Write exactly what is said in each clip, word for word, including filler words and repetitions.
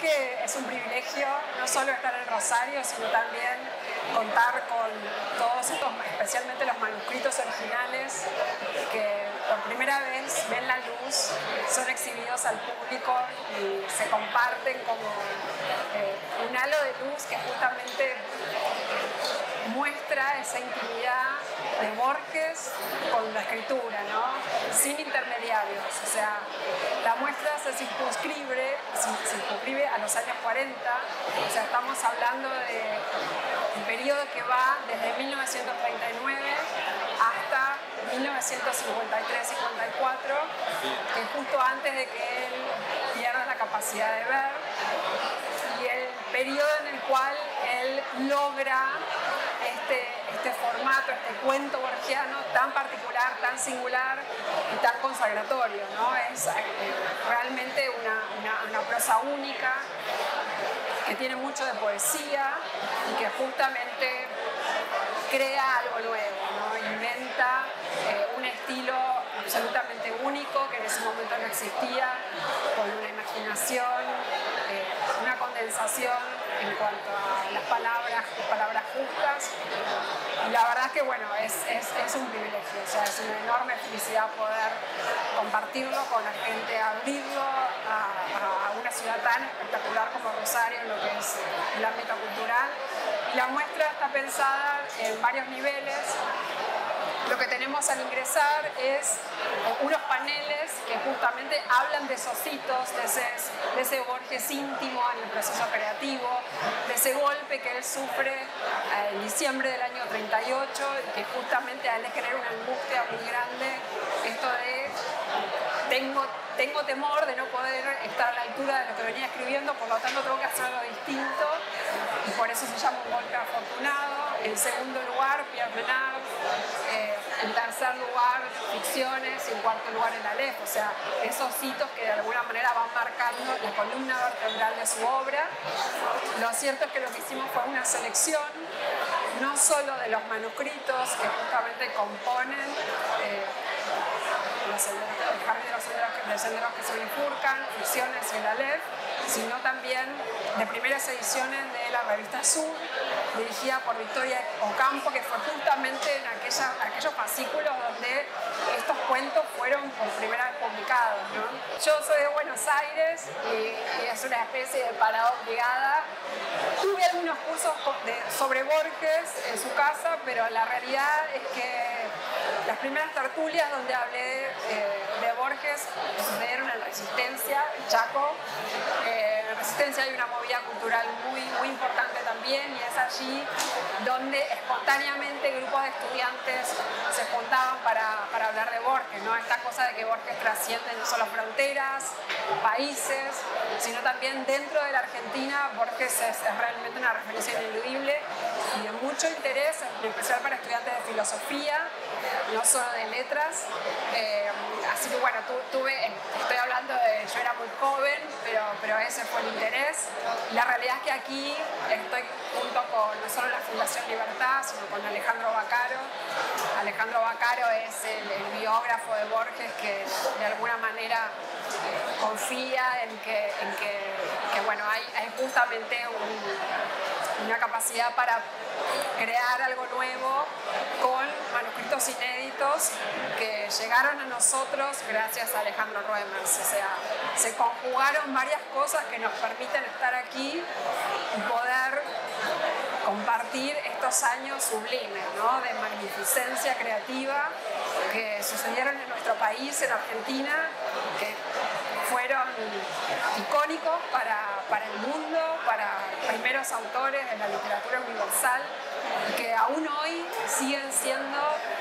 que es un privilegio no solo estar en Rosario, sino también contar con todos estos, especialmente los manuscritos originales, que por primera vez ven la luz, son exhibidos al público y se comparten como eh, un halo de luz que justamente muestra esa intimidad de Borges con la escritura, ¿no? Sin intermediarios. O sea, la muestra se circunscribe, se circunscribe a los años cuarenta, o sea, estamos hablando de un periodo que va desde mil novecientos treinta y nueve hasta mil novecientos cincuenta y tres cincuenta y cuatro, que es justo antes de que él pierda la capacidad de ver, y el periodo en el cual él logra este, este formato, este cuento borgiano tan particular, tan singular y tan consagratorio, ¿no? Es eh, realmente una, una, una prosa única que tiene mucho de poesía y que justamente crea algo nuevo, ¿no? Inventa eh, un estilo absolutamente único que en ese momento no existía, con una imaginación, eh, una condensación en cuanto a las palabras, palabras justas. Y la verdad es que bueno, es, es, es un privilegio, o sea, es una enorme felicidad poder compartirlo con la gente, abrirlo a, a una ciudad tan espectacular como Rosario en lo que es el ámbito cultural. Y la muestra está pensada en varios niveles. Lo que tenemos al ingresar es unos paneles que justamente hablan de esos hitos, de ese, de ese Borges íntimo en el proceso creativo, de ese golpe que él sufre en diciembre del año treinta y ocho y que justamente a él le genera una angustia muy grande, esto de tengo, tengo temor de no poder estar a la altura de lo que venía escribiendo, por lo tanto tengo que hacer algo distinto, y por eso se llama un golpe afortunado. En segundo lugar, Pierre Menard. Eh, en tercer lugar, ficciones, y en cuarto lugar, el Aleph. O sea, esos hitos que de alguna manera van marcando la columna vertebral de su obra. Lo cierto es que lo que hicimos fue una selección, no solo de los manuscritos que justamente componen eh, los senderos, el jardín de los senderos, de senderos que se bifurcan, ficciones y el Aleph, sino también de primeras ediciones de la revista Sur, dirigida por Victoria Ocampo, que fue justamente en aquella, aquellos fascículos donde estos cuentos fueron por primera vez publicados, ¿no? Yo soy de Buenos Aires y, y es una especie de parada obligada. Tuve algunos cursos de, sobre Borges en su casa, pero la realidad es que las primeras tertulias donde hablé eh, de Borges sucedieron en Resistencia, Chaco. Eh, en Resistencia hay una movida cultural muy, muy importante también, y es allí donde espontáneamente grupos de estudiantes se juntaban para, para hablar de Borges, ¿no? Esta cosa de que Borges trasciende no solo fronteras, países, sino también dentro de la Argentina. Borges es, es realmente una referencia ineludible y de mucho interés, en especial para estudiantes de filosofía, no solo de letras. Eh, así que bueno, tu, tuve, estoy hablando de, yo era muy joven, pero, pero ese fue el interés. La realidad es que aquí estoy junto con no solo la Fundación Libertad, sino con Alejandro Baccaro. Alejandro Baccaro es el, el biógrafo de Borges que de alguna manera confía en que, en que, que bueno, hay, hay justamente un, una capacidad para crear algo nuevo con manuscritos inéditos que llegaron a nosotros gracias a Alejandro Roemers. O sea, se conjugaron varias cosas que nos permiten estar aquí y poder compartir estos años sublimes, ¿no? De magnificencia creativa que sucedieron en nuestro país, en Argentina, que fueron icónicos para, para el mundo, para primeros autores de la literatura universal, y que aún hoy siguen siendo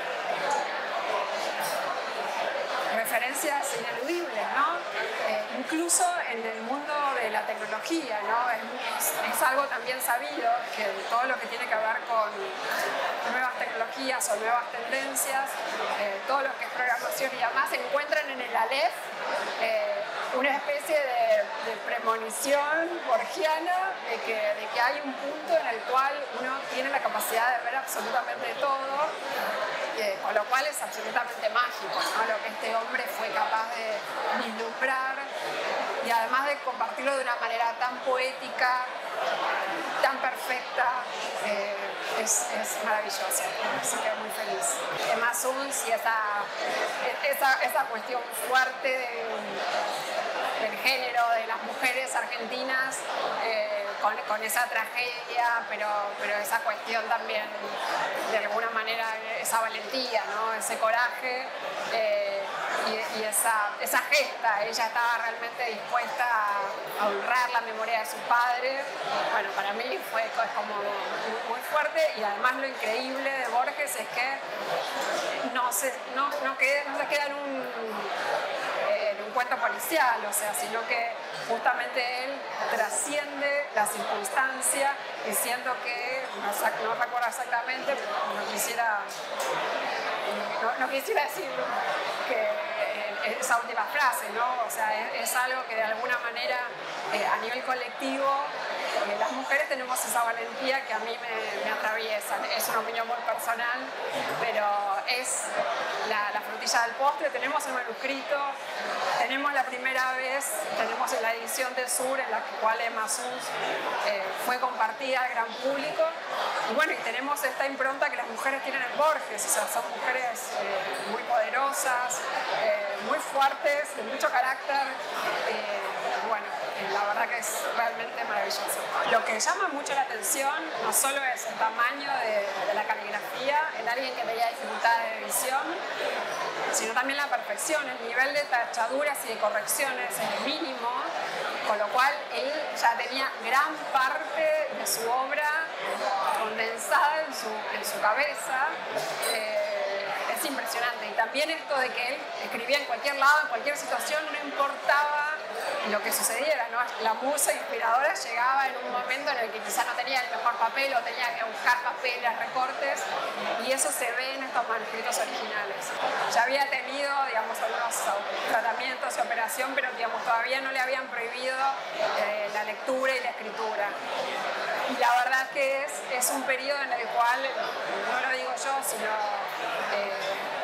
referencias ineludibles, ¿no? Eh, incluso en el mundo de la tecnología, ¿no? Es, es, es algo también sabido que todo lo que tiene que ver con nuevas tecnologías o nuevas tendencias, eh, todo lo que es programación y demás, se encuentran en el Aleph, eh, una especie de, de premonición borgiana de que, de que hay un punto en el cual uno tiene la capacidad de ver absolutamente todo, eh, con lo cual es absolutamente mágico, ¿no? Lo que este hombre fue capaz de vislumbrar y además de compartirlo de una manera tan poética, tan perfecta, eh, es, es maravilloso, así que muy feliz. Emma Suns y esa, esa, esa cuestión fuerte de, del género, de las mujeres argentinas, eh, con, con esa tragedia, pero, pero esa cuestión también, de alguna manera, esa valentía, ¿no? Ese coraje. Eh, Y, y esa, esa gesta, ella estaba realmente dispuesta a, a honrar la memoria de su padre. Bueno, para mí fue como muy, muy fuerte, y además lo increíble de Borges es que no se, no, no queda, no se queda en un, en un cuento policial, o sea, sino que justamente él trasciende la circunstancia, diciendo que, no, no recuerdo exactamente, pero no quisiera, no, no quisiera decir que esa última frase, ¿no? O sea, es, es algo que de alguna manera, eh, a nivel colectivo, eh, las mujeres tenemos esa valentía que a mí me, me atraviesa. Es una opinión muy personal, pero es la, la frutilla del postre. Tenemos el manuscrito, tenemos la primera vez, tenemos la edición de Sur, en la cual Emma Suns eh, fue compartida al gran público, y bueno, y tenemos esta impronta que las mujeres tienen en Borges, o sea, son mujeres eh, muy poderosas, eh, muy fuertes, de mucho carácter, eh, bueno, eh, la verdad que es realmente maravilloso. Lo que llama mucho la atención no solo es el tamaño de, de la caligrafía en alguien que tenía dificultades de visión, sino también la perfección. El nivel de tachaduras y de correcciones es mínimo, con lo cual él ya tenía gran parte de su obra condensada en su, en su cabeza. Eh, es impresionante. Y también esto de que él escribía en cualquier lado, en cualquier situación, no importaba lo que sucediera, ¿no? La musa inspiradora llegaba en un momento en el que quizá no tenía el mejor papel o tenía que buscar papeles, recortes, y eso se ve en estos manuscritos originales. Ya había tenido, digamos, algunos tratamientos y operación, pero, digamos, todavía no le habían prohibido eh, la lectura y la escritura. Y la verdad que es, es un periodo en el cual, no lo digo yo, sino eh,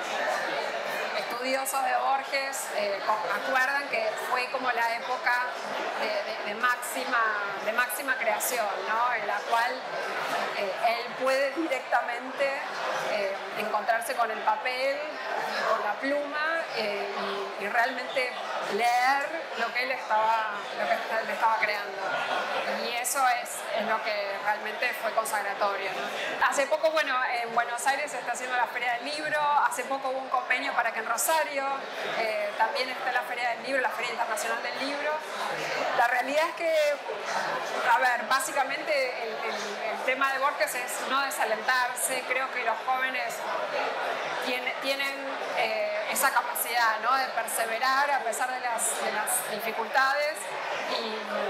estudiosos de Borges eh, acuerdan que fue como la época de, de, de, máxima, de máxima creación, ¿no? En la cual eh, él puede directamente eh, encontrarse con el papel, con la pluma, eh, y, y realmente leer lo que él estaba, lo que él estaba creando. Y eso es, es lo que realmente fue consagratorio, ¿no? Hace poco, bueno, en Buenos Aires se está haciendo la Feria del Libro, hace poco hubo un convenio para que en Rosario eh, también esté la Feria del Libro, la Feria Internacional del Libro. La realidad es que, a ver, básicamente el, el, el tema de Borges es no desalentarse. Creo que los jóvenes tiene, tienen eh, esa capacidad, ¿no?, de perseverar a pesar de las, de las dificultades, y,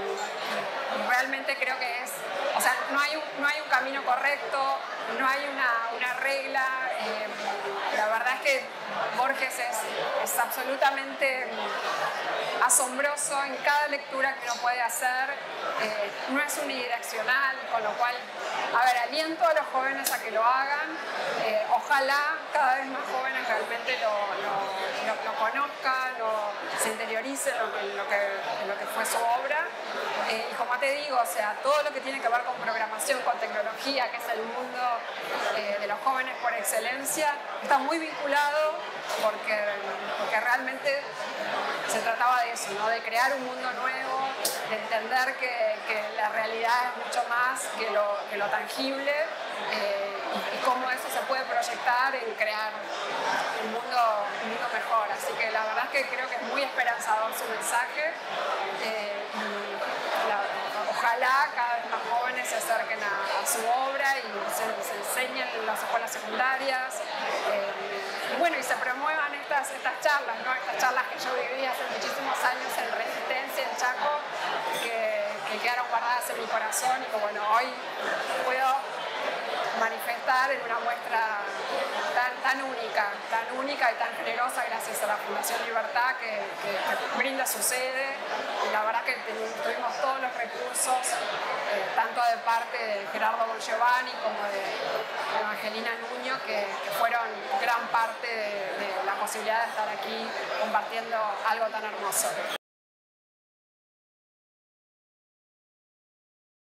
y realmente creo que es, o sea, no hay un, no hay un camino correcto, no hay una, una regla. Eh, la verdad es que Borges es, es absolutamente asombroso en cada lectura que uno puede hacer. Eh, no es unidireccional, con lo cual, a ver, aliento a los jóvenes a que lo hagan. Eh, ojalá cada vez más jóvenes realmente lo, lo, lo, lo conozcan, lo, se interioricen en lo que, lo que, lo que fue su obra. Eh, y como te digo, o sea, todo lo que tiene que ver con programación, con tecnología, que es el mundo eh, de los jóvenes por excelencia, está muy vinculado, porque, porque realmente se trataba de eso, ¿no?, de crear un mundo nuevo, de entender que, que la realidad es mucho más que lo, que lo tangible, eh, y, y cómo eso se puede proyectar en crear un mundo, un mundo mejor. Así que la verdad es que creo que es muy esperanzador su mensaje. Eh, y la, ojalá cada vez más jóvenes se acerquen a, a su obra y se, se enseñen en las escuelas secundarias. Eh, y bueno, y se promuevan estas, estas charlas, ¿no? Estas charlas que yo viví hace muchísimos años en Resistencia, en Chaco, que, que quedaron guardadas en mi corazón, y que bueno, hoy puedo manifestar en una muestra tan, tan única, tan única y tan generosa, gracias a la Fundación Libertad, que, que, que brinda su sede. Y la verdad que tuvimos todos los recursos, eh, tanto de parte de Gerardo Bongiovanni como de Evangelina Nuño, que, que fueron gran parte de, de la posibilidad de estar aquí compartiendo algo tan hermoso.